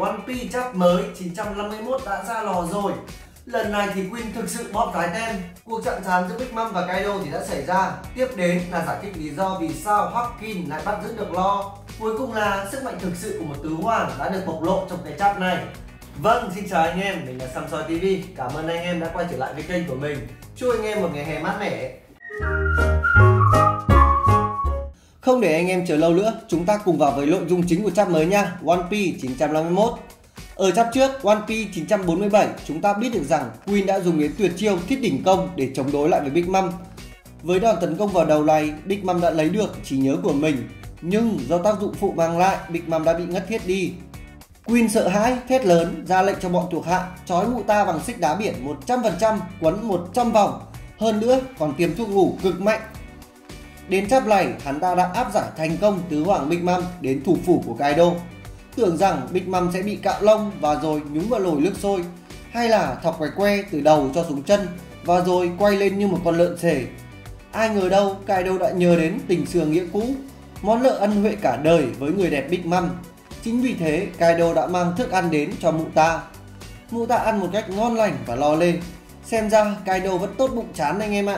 One Piece chap mới 951 đã ra lò rồi. Lần này thì Queen thực sự bóp cái tem. Cuộc chạm trán giữa Big Mom và Kaido thì đã xảy ra. Tiếp đến là giải thích lý do vì sao Hawkins lại bắt giữ được Law. Cuối cùng là sức mạnh thực sự của một tứ hoàng đã được bộc lộ trong cái chap này. Vâng, xin chào anh em, mình là Samsoi TV. Cảm ơn anh em đã quay trở lại với kênh của mình. Chúc anh em một ngày hè mát mẻ. Không để anh em chờ lâu nữa, chúng ta cùng vào với nội dung chính của chap mới nha, One Piece 951. Ở chap trước, One Piece 947, chúng ta biết được rằng Queen đã dùng đến tuyệt chiêu Thiết Đỉnh Công để chống đối lại với Big Mom. Với đòn tấn công vào đầu này, Big Mom đã lấy được trí nhớ của mình, nhưng do tác dụng phụ mang lại, Big Mom đã bị ngất thiết đi. Queen sợ hãi, thét lớn, ra lệnh cho bọn thuộc hạ trói mụ ta bằng xích đá biển 100%, quấn 100 vòng. Hơn nữa còn tiêm thuốc ngủ cực mạnh. Đến chap này, hắn ta đã áp giải thành công tứ hoàng Big Mom đến thủ phủ của Kaido. Tưởng rằng Big Mom sẽ bị cạo lông và rồi nhúng vào nồi nước sôi, hay là thọc quái que từ đầu cho xuống chân và rồi quay lên như một con lợn xề. Ai ngờ đâu Kaido đã nhớ đến tình xưa nghĩa cũ, món nợ ân huệ cả đời với người đẹp Big Mom. Chính vì thế Kaido đã mang thức ăn đến cho mụ ta. Mụ ta ăn một cách ngon lành và lo lên. Xem ra Kaido vẫn tốt bụng chán anh em ạ.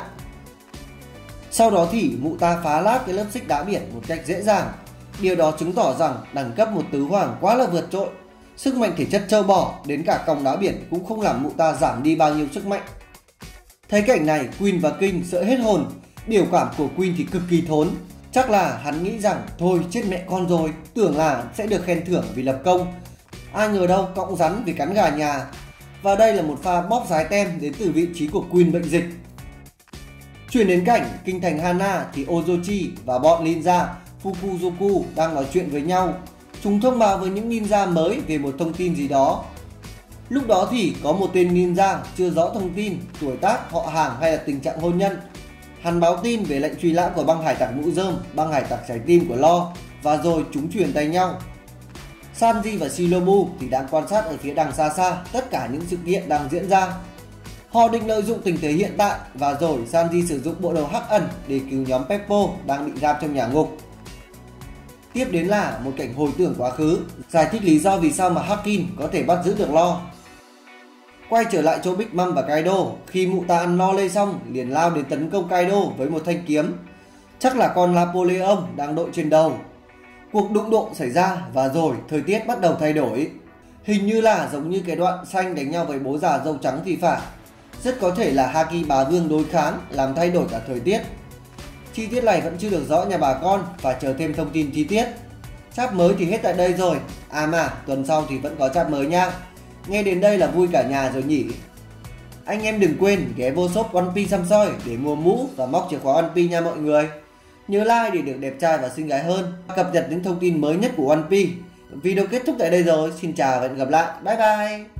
Sau đó thì mụ ta phá lát cái lớp xích đá biển một cách dễ dàng. Điều đó chứng tỏ rằng đẳng cấp một tứ hoàng quá là vượt trội. Sức mạnh thể chất trâu bò đến cả còng đá biển cũng không làm mụ ta giảm đi bao nhiêu sức mạnh. Thấy cảnh này, Queen và King sợ hết hồn. Biểu cảm của Queen thì cực kỳ thốn. Chắc là hắn nghĩ rằng thôi chết mẹ con rồi, tưởng là sẽ được khen thưởng vì lập công. Ai ngờ đâu cõng rắn vì cắn gà nhà. Và đây là một pha bóp giái tem đến từ vị trí của Queen bệnh dịch. Chuyển đến cảnh kinh thành Hana thì Orochi và bọn ninja Fukuzoku đang nói chuyện với nhau. Chúng thông báo với những ninja mới về một thông tin gì đó. Lúc đó thì có một tên ninja chưa rõ thông tin, tuổi tác, họ hàng hay là tình trạng hôn nhân. Hắn báo tin về lệnh truy nã của băng hải tặc mũ rơm, băng hải tặc trái tim của Law, và rồi chúng truyền tay nhau. Sanji và Shinobu thì đang quan sát ở phía đằng xa xa tất cả những sự kiện đang diễn ra. Họ định lợi dụng tình thế hiện tại và rồi Sanji sử dụng bộ đầu hắc ẩn để cứu nhóm Peppo đang bị giam trong nhà ngục. Tiếp đến là một cảnh hồi tưởng quá khứ, giải thích lý do vì sao mà Hawkins có thể bắt giữ được Law. Quay trở lại chỗ Big Mom và Kaido, khi mụ ta ăn no lê xong liền lao đến tấn công Kaido với một thanh kiếm. Chắc là con Napoleon đang đội trên đầu. Cuộc đụng độ xảy ra và rồi thời tiết bắt đầu thay đổi. Hình như là giống như cái đoạn xanh đánh nhau với bố già râu trắng thì phải. Rất có thể là Haki bá vương đối kháng làm thay đổi cả thời tiết. Chi tiết này vẫn chưa được rõ nhà bà con, phải chờ thêm thông tin chi tiết. Chap mới thì hết tại đây rồi. À mà tuần sau thì vẫn có chap mới nha. Nghe đến đây là vui cả nhà rồi nhỉ. Anh em đừng quên ghé vô shop One Piece Samsoi để mua mũ và móc chìa khóa One Piece nha mọi người. Nhớ like để được đẹp trai và xinh gái hơn, cập nhật những thông tin mới nhất của One Piece. Video kết thúc tại đây rồi, xin chào và hẹn gặp lại. Bye bye.